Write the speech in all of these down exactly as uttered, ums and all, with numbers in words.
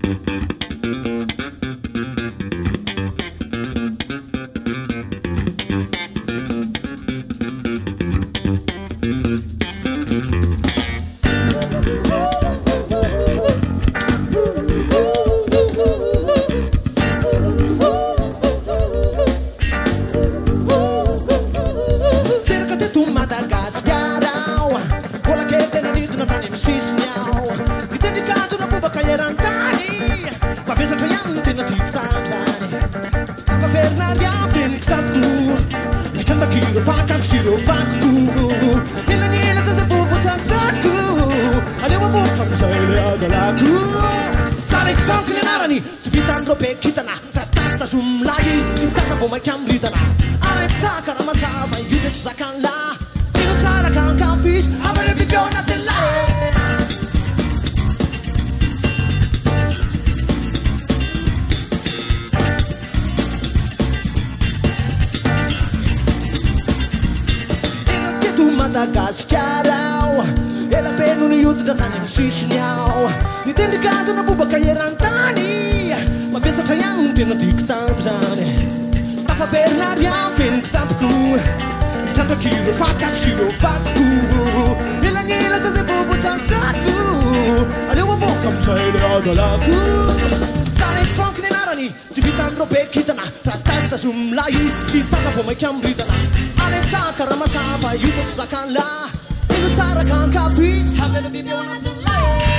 Madagascarao, ela peno no yuto da tani msisniao. Ni delicado na buba kairantani, ma vesa traian tena dik tamzane. Tafa Bernardia fin tapku, tanto kilo faka shiro faku. Ela nila kaze bubu tamsaku, alewa vokam saile adalaku. Sale funk ne narani, si vitandro bekitana, tratasta sumlai, si tana voma kambritana. Alenta karama saba yuto sakala, inu sara kan kafi, havela bibi wana tula.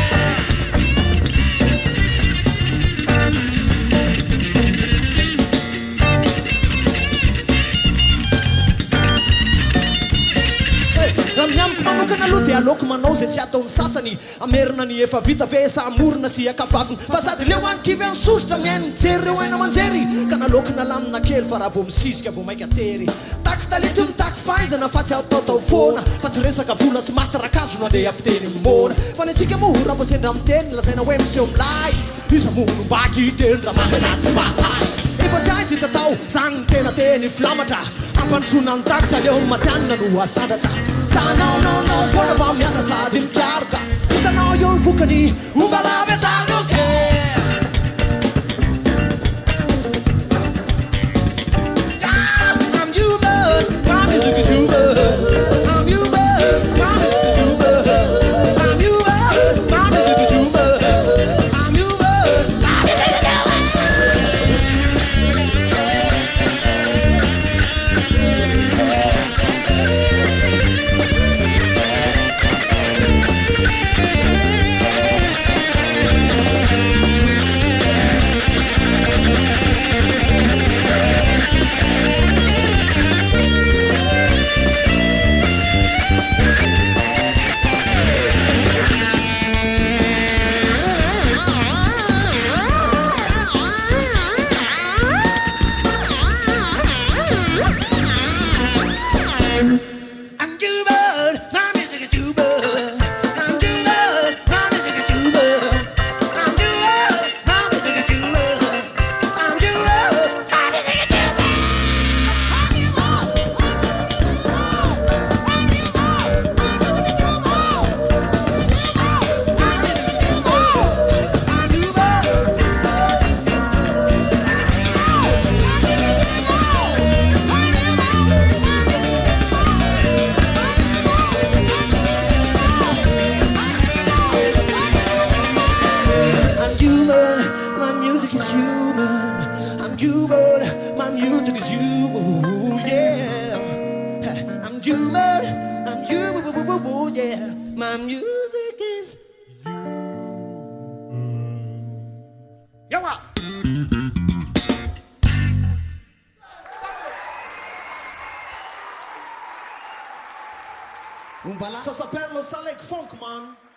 Ramyam kumano kana luti aloko manao zay tsy ataony sasany amerina ny efa vita ve sa amorona sy akafafiny fa sady leo any kivy any sosotra miainy mijery reo aina manjery ka naloko nalamina kely fa raha vo misizika vo maika tery taky talety mitaky fahaizana fa tsy ataotao foana fa tsy resaka vola sy matarakazo no andeha ampiteny mona fa ny atsika moa raha mbo sendra miteny lazaina hoe miseho milay iza mono mbaky teny raha mamena tsy matay efa-tray ty tatao zany ny tena teny flamatra ampandrona ny taksa leo matianina no asandratra Tanao no no foana fa miasa sady mikiaroka hitanao io ny vokany ombalahy metaloke I'm human, my music is human I'm human, my music is human I'm human, my music is human I'm human, my music is human My music is you. Yo, what? Ça s'appelle le Salek Funk, man.